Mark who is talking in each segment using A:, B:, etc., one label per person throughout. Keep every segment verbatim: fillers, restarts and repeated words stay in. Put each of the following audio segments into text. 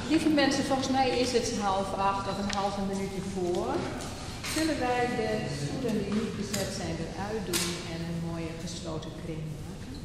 A: Lieve mensen, volgens mij is het half acht of een halve minuutje voor. Zullen wij de stoelen die niet bezet zijn eruit doen en een mooie gesloten kring maken?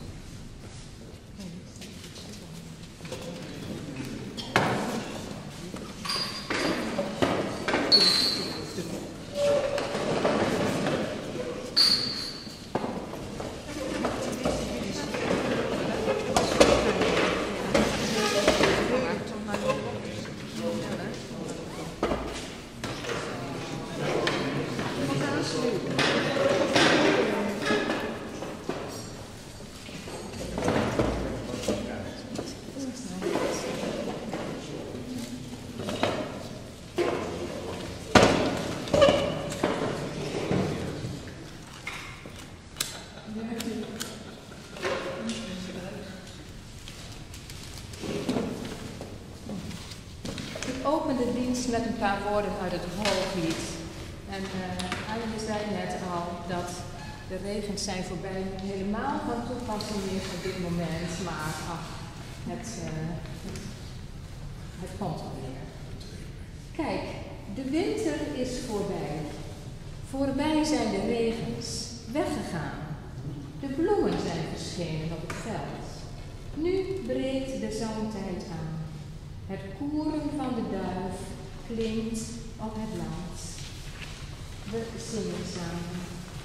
A: Met een paar woorden uit het Hooglied. En uh, Anne zei net al dat de regens zijn voorbij, helemaal van toepassing is op dit moment, maar ach, het, uh, het, het komt alweer. Kijk, de winter is voorbij. Voorbij zijn de regens, weggegaan. De bloemen zijn verschenen op het veld. Nu breekt de zangtijd aan. Het koeren van de duif klinkt op het land. We zingen samen.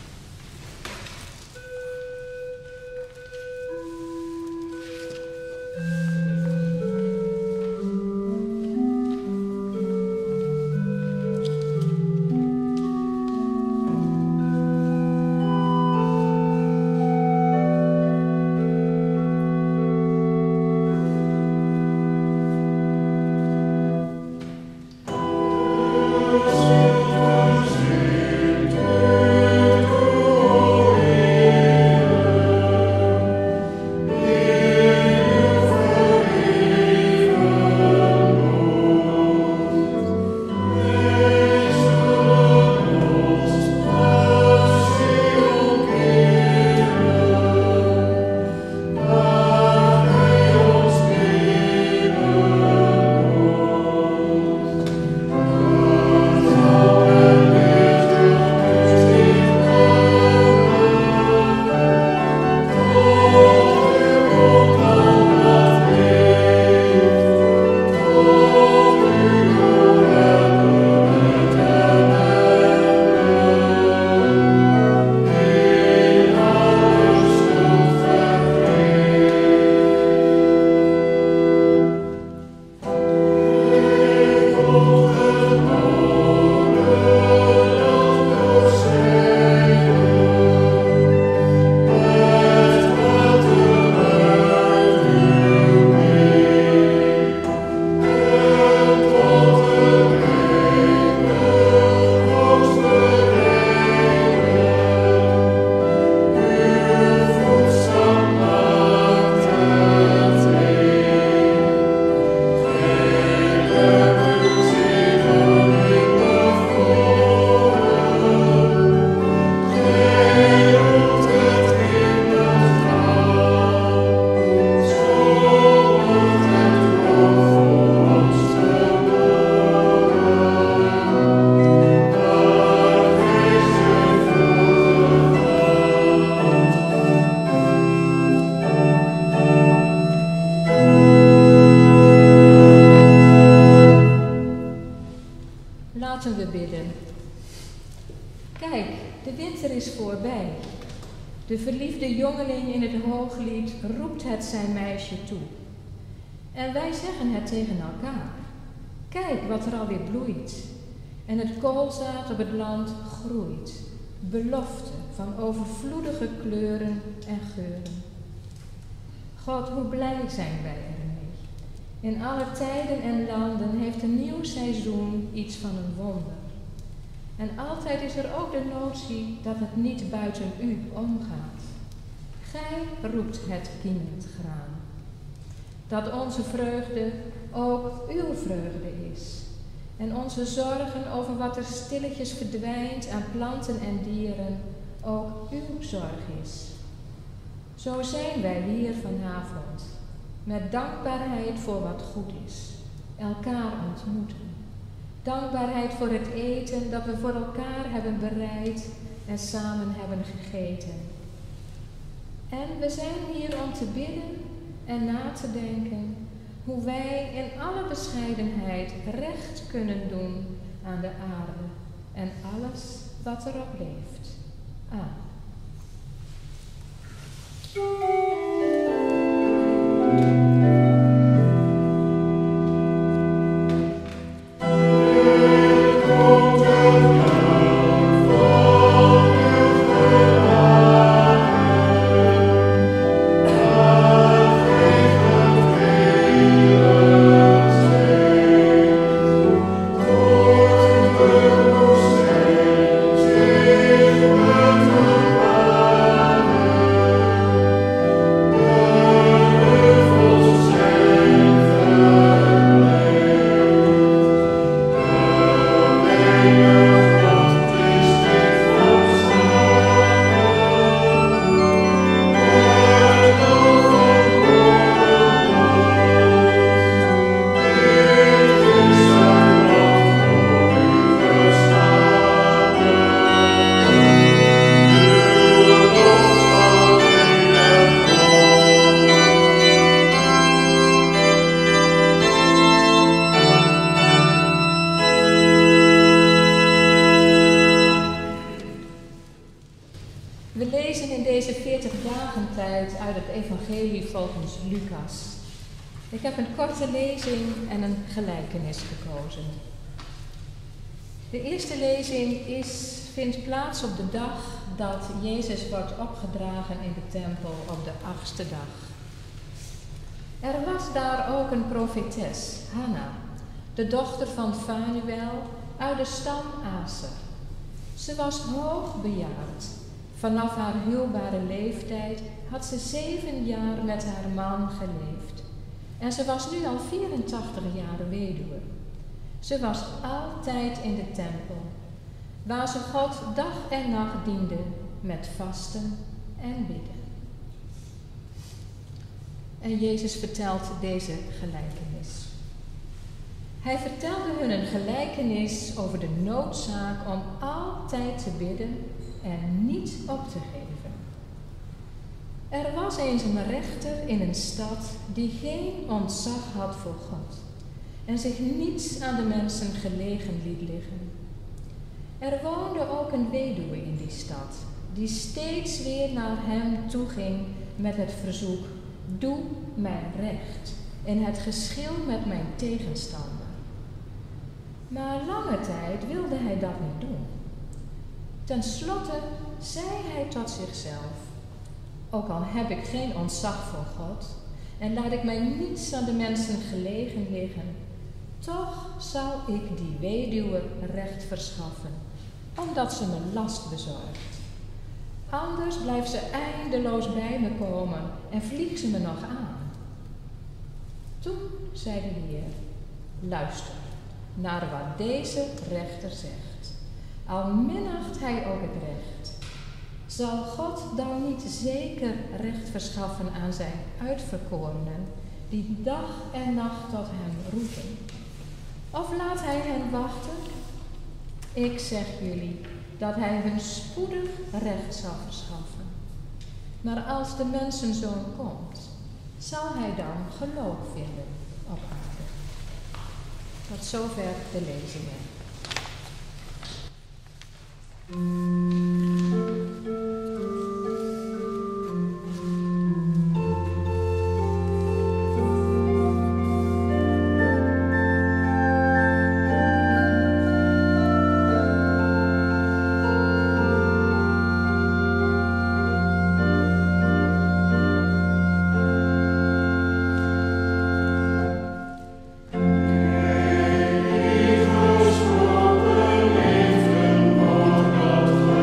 B: De verliefde jongeling in het Hooglied roept het zijn meisje toe. En wij zeggen het tegen elkaar. Kijk wat er alweer bloeit. En het koolzaad op het land groeit. Belofte van overvloedige kleuren en geuren. God, hoe blij zijn wij ermee. In alle tijden en landen heeft een nieuw seizoen iets van een wonder. En altijd is er ook de notie dat het niet buiten u omgaat. Gij roept het kiemend graan. Dat onze vreugde ook uw vreugde is. En onze zorgen over wat er stilletjes verdwijnt aan planten en dieren ook uw zorg is. Zo zijn wij hier vanavond, met dankbaarheid voor wat goed is. elkaar ontmoeten. Dankbaarheid voor het eten dat we voor elkaar hebben bereid en samen hebben gegeten. En we zijn hier om te bidden en na te denken hoe wij in alle bescheidenheid recht kunnen doen aan de aarde en alles wat erop leeft. Amen. We lezen in deze veertig dagen tijd uit het evangelie volgens Lucas. Ik heb een korte lezing en een gelijkenis gekozen. De eerste lezing is, vindt plaats op de dag dat Jezus wordt opgedragen in de tempel op de achtste dag. Er was daar ook een profetes, Hanna, de dochter van Fanuel uit de stam Aser. Ze was hoogbejaard. Vanaf haar huwbare leeftijd had ze zeven jaar met haar man geleefd. En ze was nu al vierentachtig jaar weduwe. Ze was altijd in de tempel, waar ze God dag en nacht diende met vasten en bidden. En Jezus vertelt deze gelijkenis. Hij vertelde hun een gelijkenis over de noodzaak om altijd te bidden en niet op te geven. Er was eens een rechter in een stad die geen ontzag had voor God en zich niets aan de mensen gelegen liet liggen. Er woonde ook een weduwe in die stad, die steeds weer naar hem toeging met het verzoek: doe mij recht in het geschil met mijn tegenstander. Maar lange tijd wilde hij dat niet doen. Ten slotte zei hij tot zichzelf: ook al heb ik geen ontzag voor God en laat ik mij niets aan de mensen gelegen liggen, toch zal ik die weduwe recht verschaffen, omdat ze me last bezorgt. Anders blijft ze eindeloos bij me komen en vliegt ze me nog aan. Toen zei de Heer: luister naar wat deze rechter zegt. Al minacht hij ook het recht. Zal God dan niet zeker recht verschaffen aan zijn uitverkorenen, die dag en nacht tot hem roepen? Of laat hij hen wachten? Ik zeg jullie dat hij hun spoedig recht zal verschaffen. Maar als de mensenzoon komt, zal hij dan geloof vinden op aarde. Tot zover de lezingen.
C: Liefde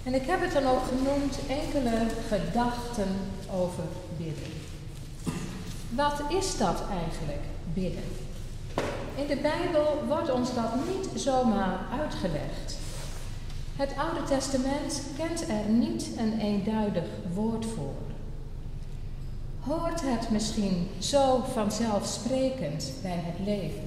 B: En ik heb het dan ook genoemd enkele gedachten over bidden. Wat is dat eigenlijk, bidden? In de Bijbel wordt ons dat niet zomaar uitgelegd. Het Oude Testament kent er niet een eenduidig woord voor. Hoort het misschien zo vanzelfsprekend bij het leven?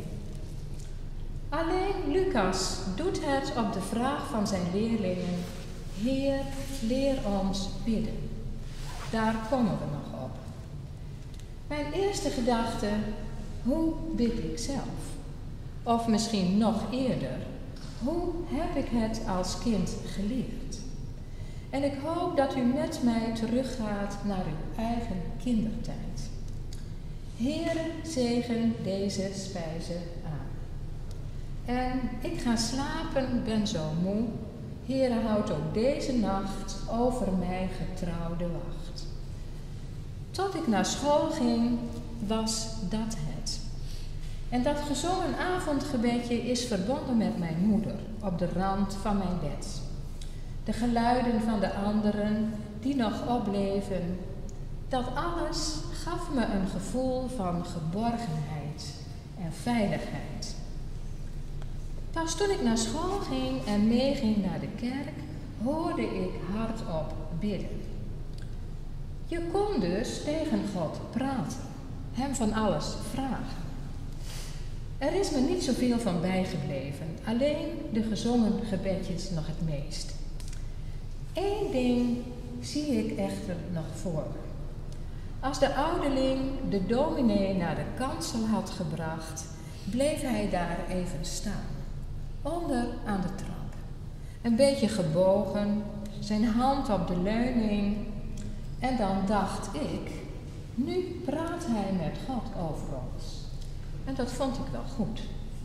B: Alleen Lucas doet het op de vraag van zijn leerlingen: Heer, leer ons bidden. Daar komen we nog op. Mijn eerste gedachte: hoe bid ik zelf? Of misschien nog eerder, hoe heb ik het als kind geleerd? En ik hoop dat u met mij teruggaat naar uw eigen kindertijd. Heere, zegen deze spijze aan. En ik ga slapen, ben zo moe. Heere, houd ook deze nacht over mij getrouw de wacht. Tot ik naar school ging, was dat het. En dat gezongen avondgebedje is verbonden met mijn moeder op de rand van mijn bed. De geluiden van de anderen die nog opleven, dat alles gaf me een gevoel van geborgenheid en veiligheid. Pas toen ik naar school ging en meeging naar de kerk, hoorde ik hardop bidden. Je kon dus tegen God praten, hem van alles vragen. Er is me niet zoveel van bijgebleven, alleen de gezongen gebedjes nog het meest. Eén ding zie ik echter nog voor me. Als de ouderling de dominee naar de kansel had gebracht, bleef hij daar even staan, onder aan de trap. Een beetje gebogen, zijn hand op de leuning. En dan dacht ik, nu praat hij met God over ons. En dat vond ik wel goed.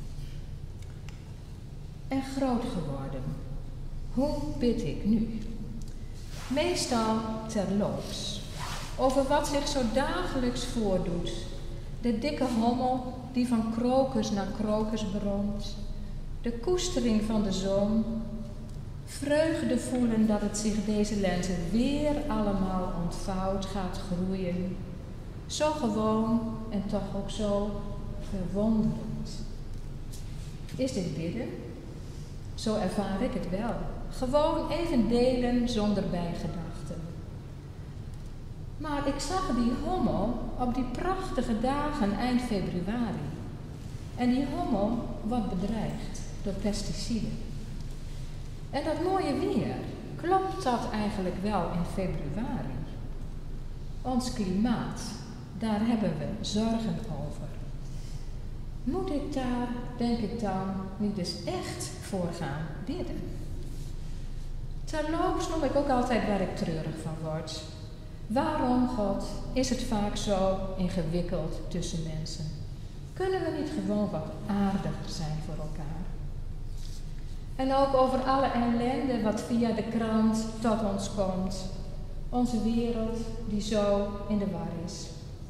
B: En groot geworden. Hoe bid ik nu? Meestal terloops. Over wat zich zo dagelijks voordoet. De dikke hommel die van krokus naar krokus bromt. De koestering van de zon. Vreugde voelen dat het zich deze lente weer allemaal ontvouwt, gaat groeien. Zo gewoon en toch ook zo verwonderend. Is dit bidden? Zo ervaar ik het wel. Gewoon even delen zonder bijgedachten. Maar ik zag die hommel op die prachtige dagen eind februari. En die hommel wordt bedreigd door pesticiden. En dat mooie weer, klopt dat eigenlijk wel in februari? Ons klimaat, daar hebben we zorgen over. Moet ik daar, denk ik dan, niet eens echt voor gaan bidden? Terloops noem ik ook altijd waar ik treurig van word. Waarom, God, is het vaak zo ingewikkeld tussen mensen? Kunnen we niet gewoon wat aardiger zijn voor elkaar? En ook over alle ellende wat via de krant tot ons komt. Onze wereld die zo in de war is.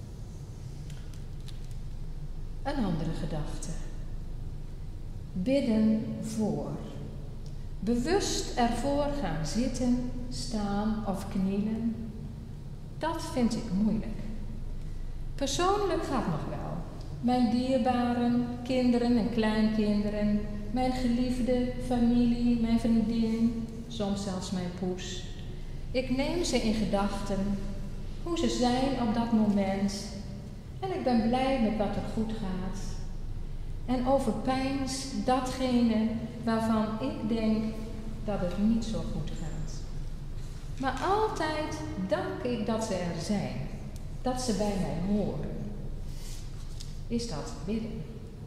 B: Een andere gedachte. Bidden voor. Bewust ervoor gaan zitten, staan of knielen. Dat vind ik moeilijk. Persoonlijk gaat nog wel. Mijn dierbaren, kinderen en kleinkinderen, mijn geliefde, familie, mijn vriendin, soms zelfs mijn poes. Ik neem ze in gedachten, hoe ze zijn op dat moment. En ik ben blij met wat er goed gaat. En overpeins datgene waarvan ik denk dat het niet zo goed gaat. Maar altijd dank ik dat ze er zijn, dat ze bij mij horen. Is dat bidden?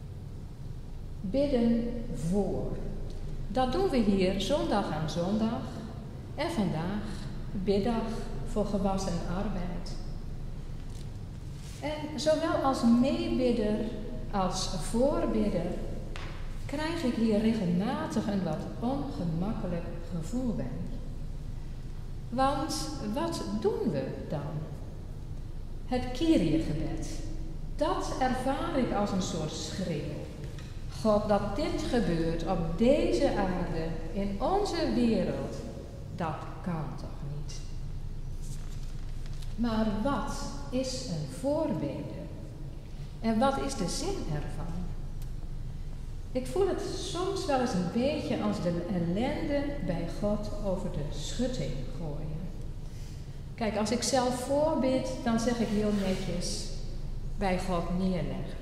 B: Bidden voor. Dat doen we hier zondag aan zondag en vandaag biddag voor gewas en arbeid. En zowel als meebidder als voorbidder krijg ik hier regelmatig een wat ongemakkelijk gevoel bij. Want wat doen we dan? Het Kyrie-gebed, dat ervaar ik als een soort schreeuw. God, dat dit gebeurt op deze aarde, in onze wereld, Dat kan toch niet? Maar wat is een voorbede? En wat is de zin ervan? Ik voel het soms wel eens een beetje als de ellende bij God over de schutting gooien. Kijk, als ik zelf voorbid, dan zeg ik heel netjes bij God neerleggen.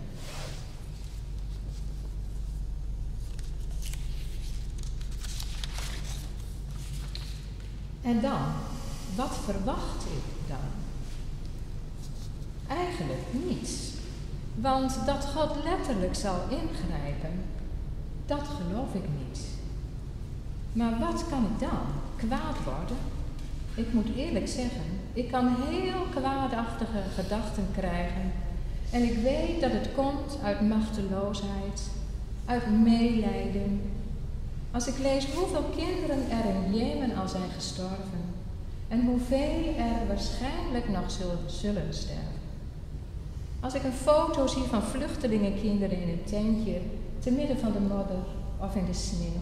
B: En dan, wat verwacht ik dan? Eigenlijk niets. Want dat God letterlijk zal ingrijpen, dat geloof ik niet. Maar wat kan ik dan? Kwaad worden? Ik moet eerlijk zeggen, ik kan heel kwaadachtige gedachten krijgen. En ik weet dat het komt uit machteloosheid, uit meelijden. Als ik lees hoeveel kinderen er in Jemen al zijn gestorven en hoeveel er waarschijnlijk nog zullen, zullen sterven. Als ik een foto zie van vluchtelingenkinderen in een tentje te midden van de modder of in de sneeuw.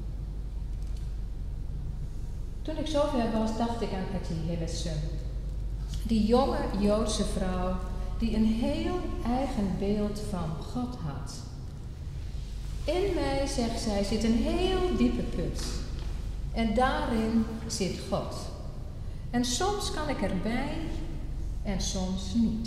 B: Toen ik zover was, dacht ik aan Etty Hillesum. Die jonge Joodse vrouw die een heel eigen beeld van God had. In mij, zegt zij, zit een heel diepe put. En daarin zit God. En soms kan ik erbij en soms niet.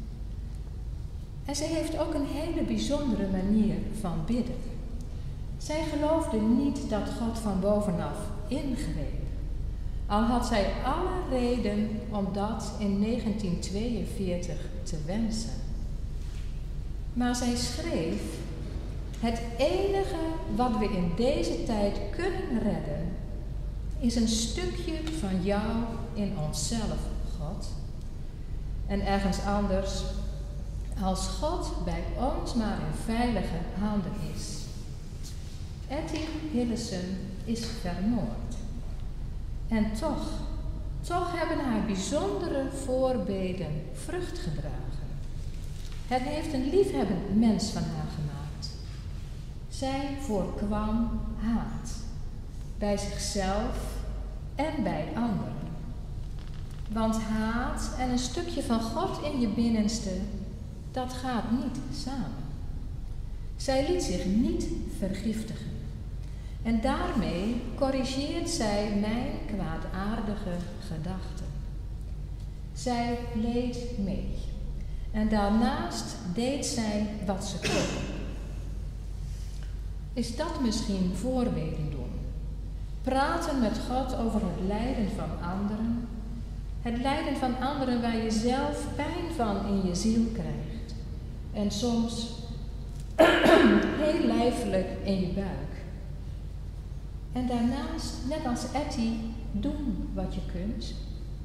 B: En ze heeft ook een hele bijzondere manier van bidden. Zij geloofde niet dat God van bovenaf ingreep. Al had zij alle reden om dat in negentien tweeënveertig te wensen. Maar zij schreef: het enige wat we in deze tijd kunnen redden, is een stukje van jou in onszelf, God. En ergens anders, als God bij ons maar in veilige handen is. Etty Hillesum is vermoord. En toch, toch hebben haar bijzondere voorbeden vrucht gedragen. Het heeft een liefhebbend mens van haar gemaakt. Zij voorkwam haat, bij zichzelf en bij anderen. Want haat en een stukje van God in je binnenste, dat gaat niet samen. Zij liet zich niet vergiftigen. En daarmee corrigeert zij mijn kwaadaardige gedachten. Zij leed mee. En daarnaast deed zij wat ze kon. Is dat misschien voorbeden doen? Praten met God over het lijden van anderen. Het lijden van anderen waar je zelf pijn van in je ziel krijgt. En soms heel lijfelijk in je buik. En daarnaast, net als Etty, doen wat je kunt.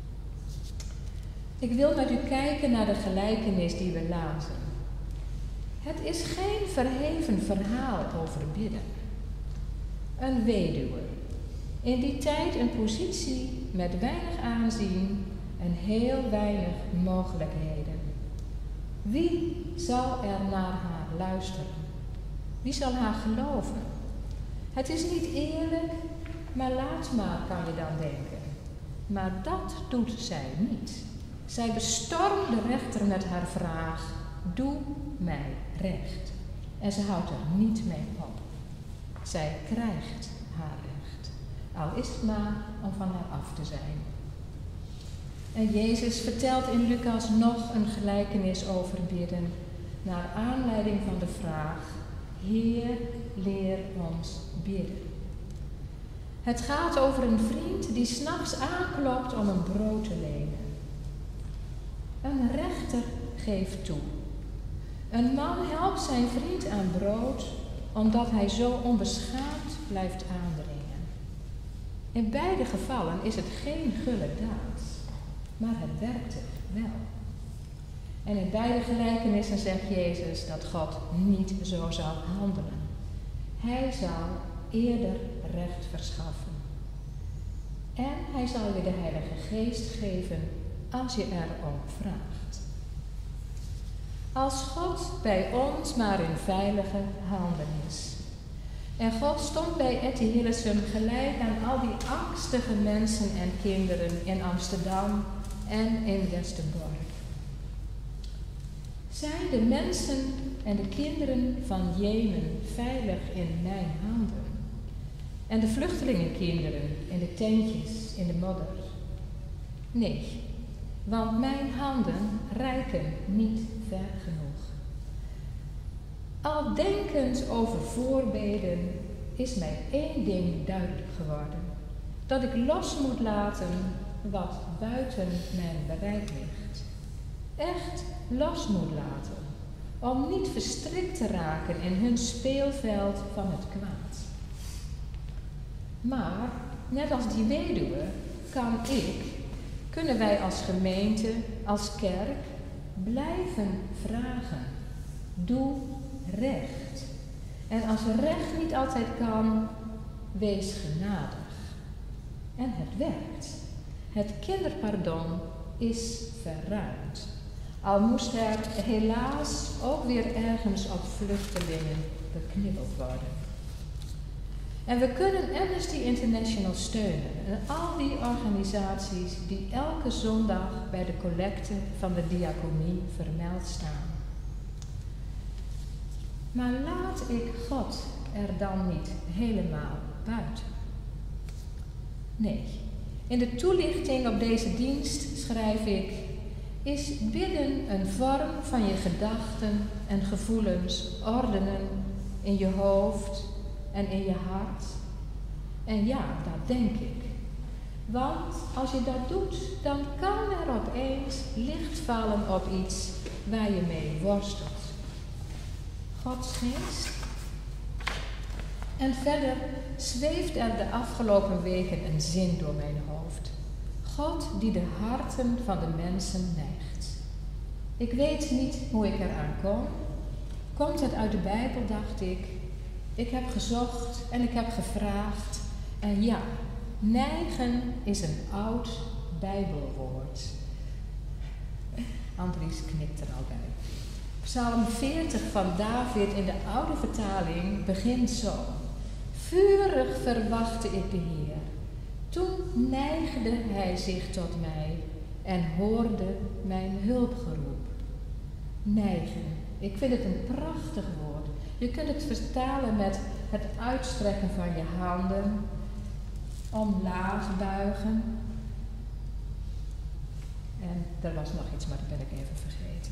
B: Ik wil met u kijken naar de gelijkenis die we lazen. Het is geen verheven verhaal over bidden. Een weduwe. In die tijd een positie met weinig aanzien en heel weinig mogelijkheden. Wie zal er naar haar luisteren? Wie zal haar geloven? Het is niet eerlijk, maar laat maar, kan je dan denken. Maar dat doet zij niet. Zij bestormt de rechter met haar vraag: doe mij recht. En ze houdt er niet mee op. Zij krijgt haar recht. Al is het maar om van haar af te zijn. En Jezus vertelt in Lucas nog een gelijkenis over bidden, naar aanleiding van de vraag: Heer, leer ons bidden. Het gaat over een vriend die 's nachts aanklopt om een brood te lenen. Een rechter geeft toe. Een man helpt zijn vriend aan brood, omdat hij zo onbeschaamd blijft aandringen. In beide gevallen is het geen gulle daad, maar het werkte wel. En in beide gelijkenissen zegt Jezus dat God niet zo zal handelen. Hij zal eerder recht verschaffen. En hij zal je de Heilige Geest geven als je erom vraagt. Als God bij ons maar in veilige handen is, En God stond bij Etty Hillesum gelijk aan al die angstige mensen en kinderen in Amsterdam en in Westerbork. Zijn de mensen en de kinderen van Jemen veilig in mijn handen? En de vluchtelingenkinderen in de tentjes in de modder? Nee, want mijn handen reiken niet ver genoeg. Al denkend over voorbeden is mij één ding duidelijk geworden: dat ik los moet laten wat buiten mijn bereik ligt. Echt los moet laten, om niet verstrikt te raken in hun speelveld van het kwaad. Maar, net als die weduwe, kan ik, kunnen wij als gemeente, als kerk, blijven vragen: doe recht. En als recht niet altijd kan, wees genadig. En het werkt. Het kinderpardon is verruimd. Al moest er helaas ook weer ergens op vluchtelingen beknibbeld worden. En we kunnen Amnesty International steunen en al die organisaties die elke zondag bij de collecte van de diaconie vermeld staan. Maar laat ik God er dan niet helemaal buiten? Nee, in de toelichting op deze dienst schrijf ik: is bidden een vorm van je gedachten en gevoelens ordenen in je hoofd en in je hart? En ja, dat denk ik. Want als je dat doet, dan kan er opeens licht vallen op iets waar je mee worstelt. Gods geest. En verder zweeft er de afgelopen weken een zin door mijn hoofd. God die de harten van de mensen neigt. Ik weet niet hoe ik eraan kom. Komt het uit de Bijbel, dacht ik. Ik heb gezocht en ik heb gevraagd. En ja, neigen is een oud Bijbelwoord. Andries knikt er al bij. Psalm veertig van David in de oude vertaling begint zo: vurig verwachtte ik de Heer. Toen neigde hij zich tot mij en hoorde mijn hulpgeroep. Neigen, ik vind het een prachtig woord. Je kunt het vertalen met het uitstrekken van je handen, omlaag buigen. En er was nog iets, maar dat ben ik even vergeten.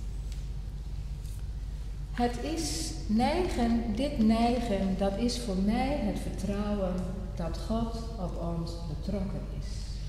B: Het is neigen, dit neigen, dat is voor mij het vertrouwen dat God op ons betrokken is.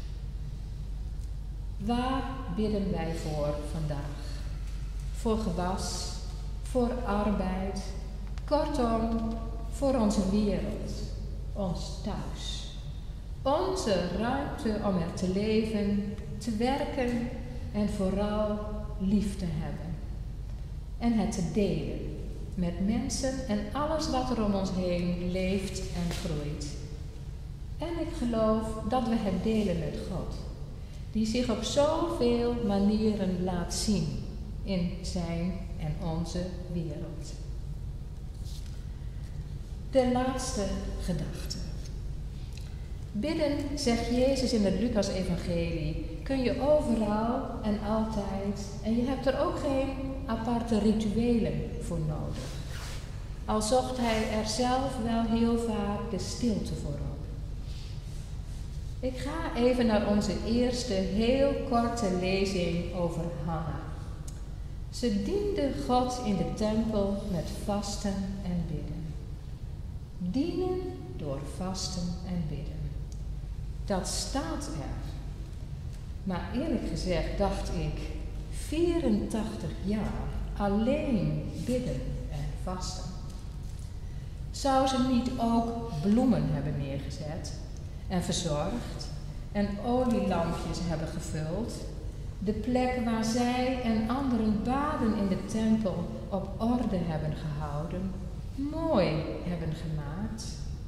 B: Waar bidden wij voor vandaag? Voor gewas, voor arbeid, kortom, voor onze wereld, ons thuis. Onze ruimte om er te leven, te werken en vooral lief te hebben. En het te delen met mensen en alles wat er om ons heen leeft en groeit. En ik geloof dat we het delen met God, die zich op zoveel manieren laat zien in zijn en onze wereld. De laatste gedachte. Bidden, zegt Jezus in het Lucas-evangelie, kun je overal en altijd, en je hebt er ook geen aparte rituelen voor nodig. Al zocht hij er zelf wel heel vaak de stilte voor op. Ik ga even naar onze eerste heel korte lezing over Hanna. Ze diende God in de tempel met vasten en bidden. Dienen door vasten en bidden. Dat staat er. Maar eerlijk gezegd dacht ik, vierentachtig jaar alleen bidden en vasten. Zou ze niet ook bloemen hebben neergezet en verzorgd en olielampjes hebben gevuld, de plek waar zij en anderen baden in de tempel op orde hebben gehouden, mooi hebben gemaakt?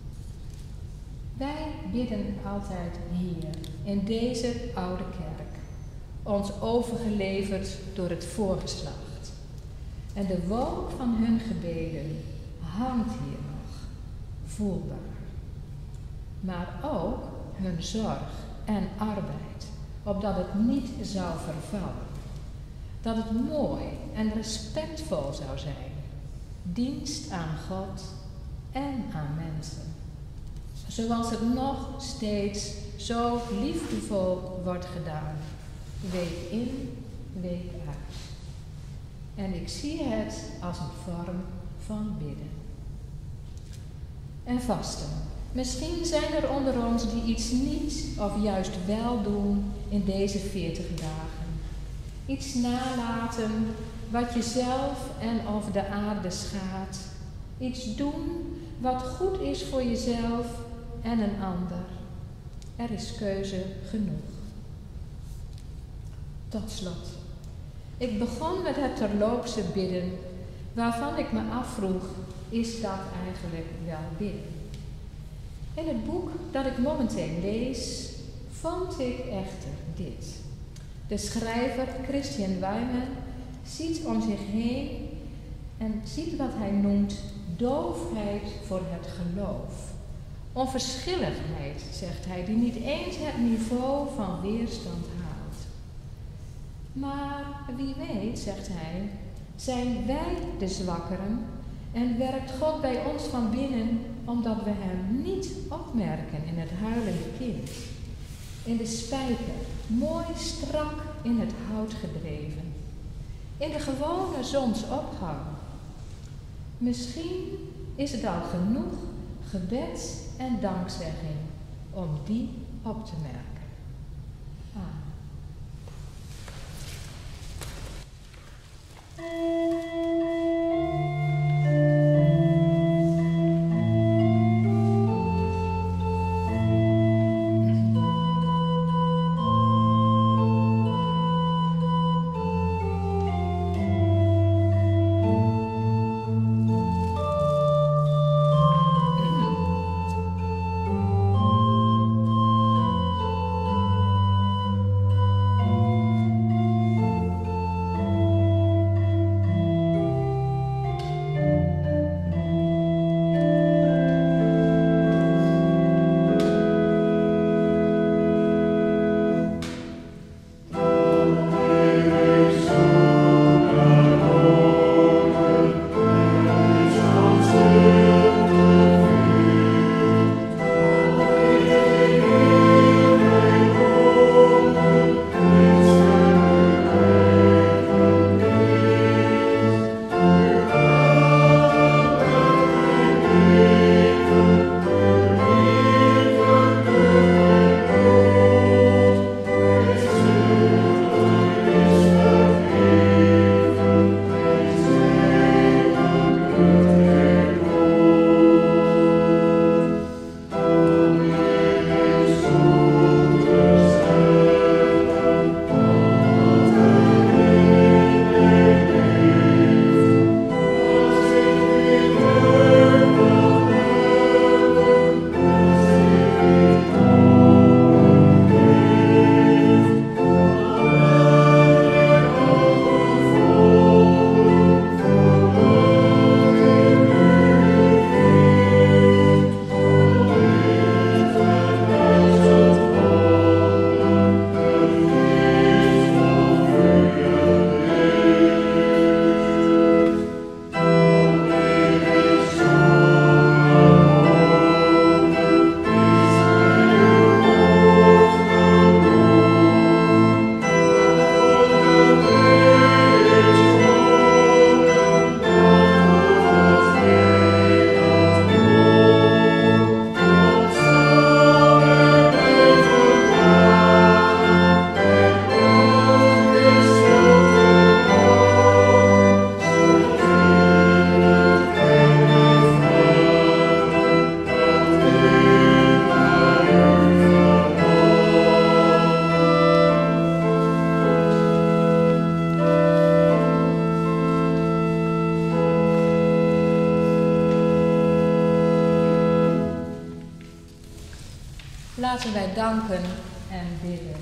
B: Wij bidden altijd hier, in deze oude kerk, ons overgeleverd door het voorgeslacht. En de wolk van hun gebeden hangt hier nog, voelbaar. Maar ook hun zorg en arbeid, opdat het niet zou vervallen. Dat het mooi en respectvol zou zijn. Dienst aan God en aan mensen. Zoals het nog steeds zo liefdevol wordt gedaan. Week in, week uit. En ik zie het als een vorm van bidden. En vasten. Misschien zijn er onder ons die iets niet of juist wel doen in deze veertig dagen. Iets nalaten wat jezelf en of de aarde schaadt. Iets doen wat goed is voor jezelf en een ander. Er is keuze genoeg. Tot slot. Ik begon met het terloopse bidden, waarvan ik me afvroeg, is dat eigenlijk wel bidden? In het boek dat ik momenteel lees, vond ik echter dit. De schrijver Christian Weimann ziet om zich heen en ziet wat hij noemt doofheid voor het geloof. Onverschilligheid, zegt hij, die niet eens het niveau van weerstand haalt. Maar wie weet, zegt hij, zijn wij de zwakkeren en werkt God bij ons van binnen omdat we hem niet opmerken in het huilende kind. In de spijker, mooi strak in het hout gedreven. In de gewone zonsopgang. Misschien is het al genoeg gebed en dankzegging om die op te merken. Amen. Laten wij danken en bidden.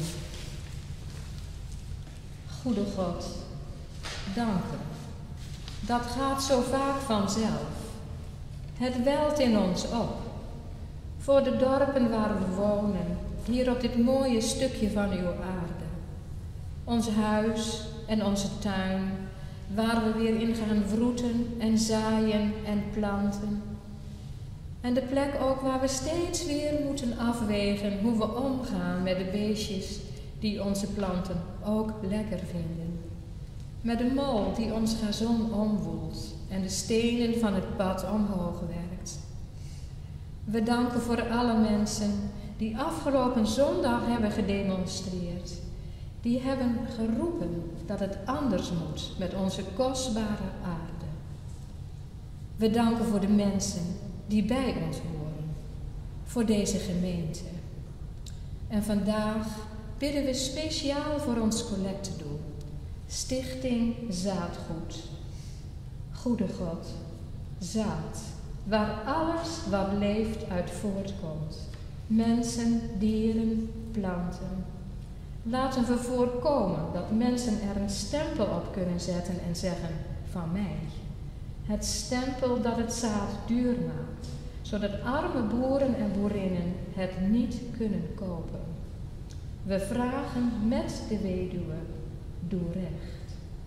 B: Goede God, danken. Dat gaat zo vaak vanzelf. Het welt in ons op. Voor de dorpen waar we wonen, hier op dit mooie stukje van uw aarde. Ons huis en onze tuin, waar we weer in gaan wroeten en zaaien en planten. En de plek ook waar we steeds weer moeten afwegen hoe we omgaan met de beestjes die onze planten ook lekker vinden. Met de mol die ons gazon omwoelt en de stenen van het pad omhoog werkt. We danken voor alle mensen die afgelopen zondag hebben gedemonstreerd. Die hebben geroepen dat het anders moet met onze kostbare aarde. We danken voor de mensen die bij ons horen, voor deze gemeente. En vandaag bidden we speciaal voor ons collectedoel, Stichting Zaadgoed. Goede God, zaad, waar alles wat leeft uit voortkomt. Mensen, dieren, planten. Laten we voorkomen dat mensen er een stempel op kunnen zetten en zeggen, van mij. Het stempel dat het zaad duur maakt, zodat arme boeren en boerinnen het niet kunnen kopen. We vragen met de weduwe, doe recht.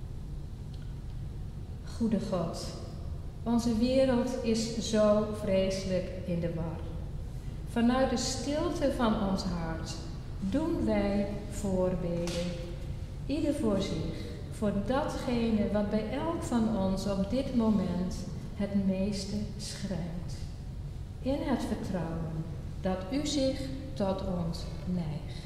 B: Goede God, onze wereld is zo vreselijk in de war. Vanuit de stilte van ons hart doen wij voorbeden, ieder voor zich, voor datgene wat bij elk van ons op dit moment het meeste schrijnt. In het vertrouwen dat u zich tot ons neigt.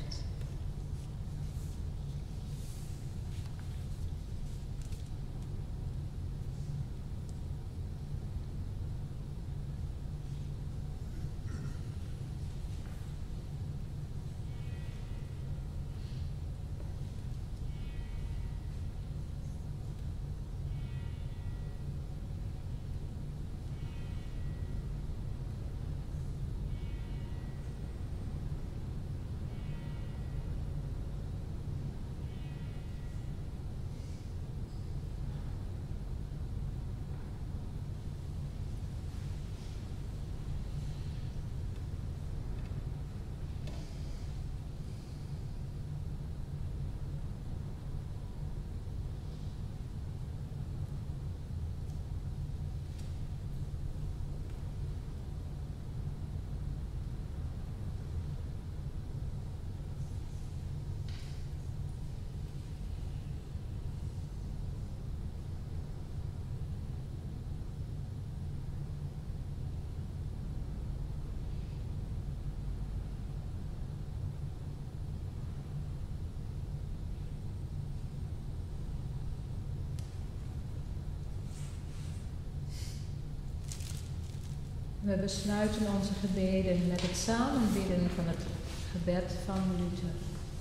B: We besluiten onze gebeden met het samenbidden van het gebed van Luther.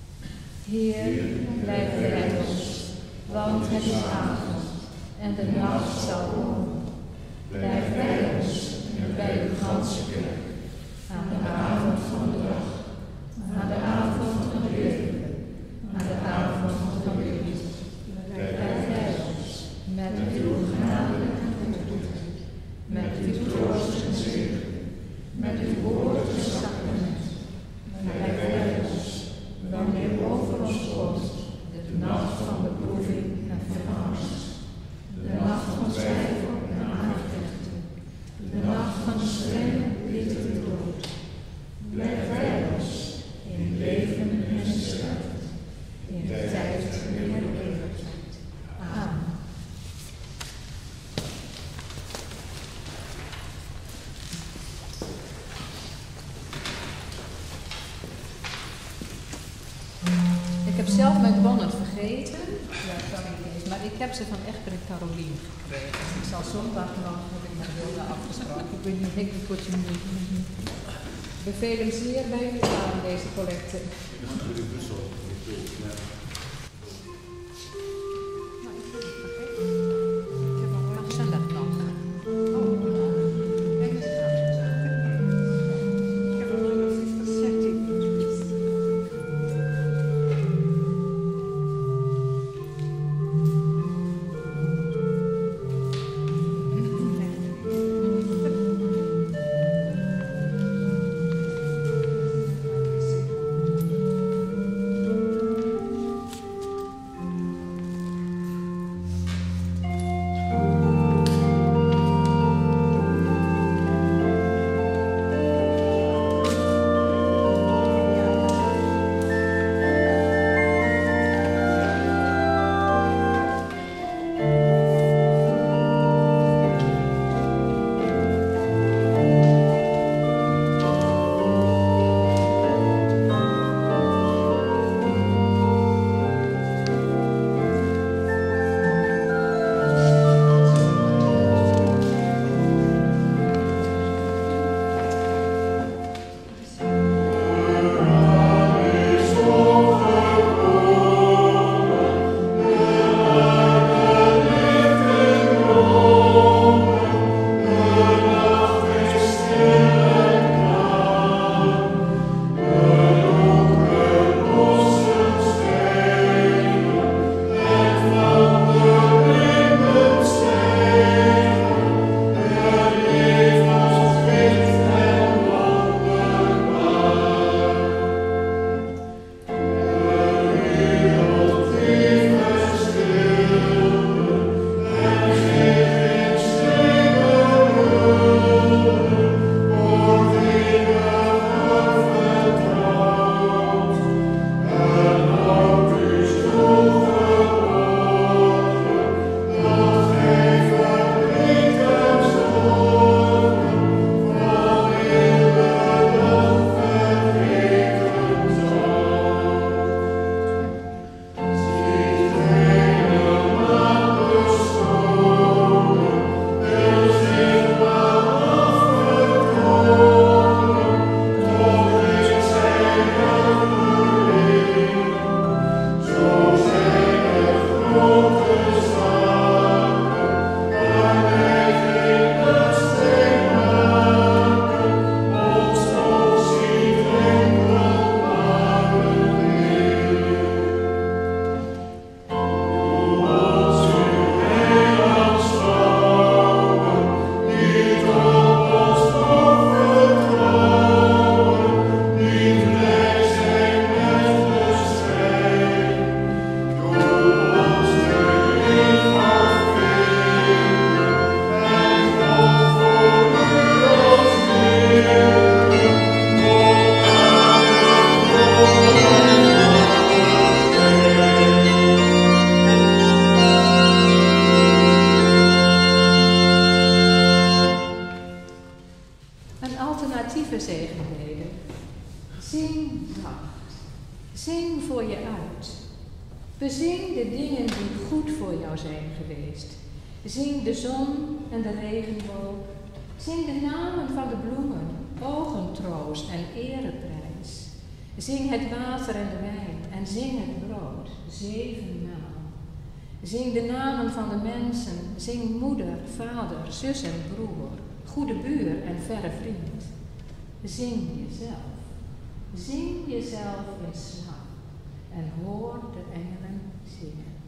B: Heer, blijf bij ons, want het is avond en de nacht zal komen. Blijf bij ons en bij uw ganse kerk, aan de avond van de dag, aan de avond van de leven, aan de avond van de liefde. Blijf bij ons met uw genade en goedheid, met uw troost en zegen, met uw woord en sacrament. Blijf bij ons, wanneer over ons komt de nacht van beproeving en van angst, de nacht van twijfel en aanvechten, de nacht van strenge, bittere dood. Blijf bij ons in leven en sterven, in tijd en eeuwigheid. Amen. Ik heb zelf mijn bonnet vergeten, ja, sorry Kees, maar ik heb ze van Egber en Carolien gekregen. Dus ik zal zondag nog, heb ik met Hilda afgesproken. Ik weet niet, ik weet wat je moet. Beveel hem zeer bij u aan, deze collecte. voor je uit. Bezing de dingen die goed voor jou zijn geweest. Zing de zon en de regenboog. Zing de namen van de bloemen, ogentroost en ereprijs. Zing het water en de wijn en zing het brood, zevenmaal. Zing de namen van de mensen, zing moeder, vader, zus en broer, goede buur en verre vriend. Zing jezelf, zing jezelf in slaap en hoor de engelen zingen.